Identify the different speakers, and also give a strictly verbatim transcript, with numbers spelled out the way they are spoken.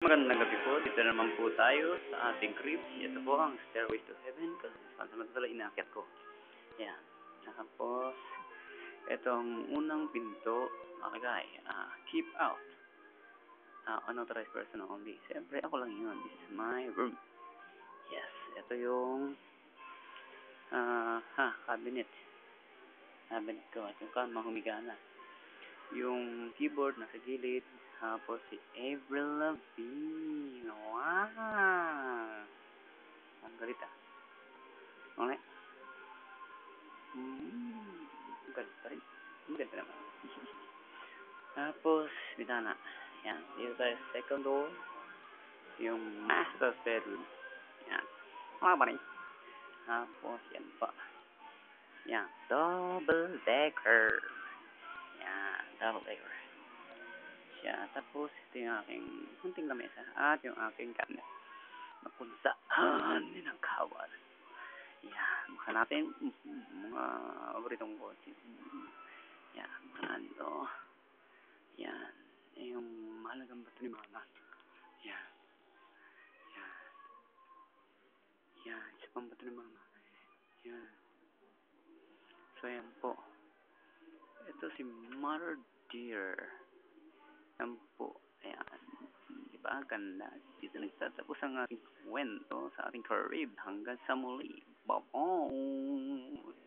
Speaker 1: Magandang gabi po. Dito naman po tayo sa ating crib. Ito po ang Stairways to Heaven kasi samantala inaakyat ko. Yan. Tapos, itong unang pinto, nakalagay, uh, keep out. Uh, unauthorized person only. Siyempre, ako lang yun. This is my room. Yes. Ito yung uh, ha, cabinet. Cabinet ko. At yung kama humiga na. Yung keyboard nasa gilid. Tapos si Avril Lavigne. Wow! Ang galit ah. Okay? Hmm. Ang galit pa rin. Ang galit naman. Tapos, bitana. Yan. Dito tayo sa second door. Yung master bedroom. Yan. Mga pa rin. Tapos, yan pa. Yan. Double decker. Yan. Double decker. Siya. Tapos, ito yung aking kunting lamesa at yung aking cabinet na kung saan ninangkawan. Yan. Mukha natin mga paboritong kotse. Yan. Mga ito. Yan. Yung mahalagang bato ni mama. Yan. Yan. Yan. Isa pang bato ni mama. Yan. So, yan po. Ito si Mother Dear. Yan po. Ayan. Diba? Ganda. Dito nagtatapos ang ating kwento sa ating crib. Hanggang sa muli. Bye-bye.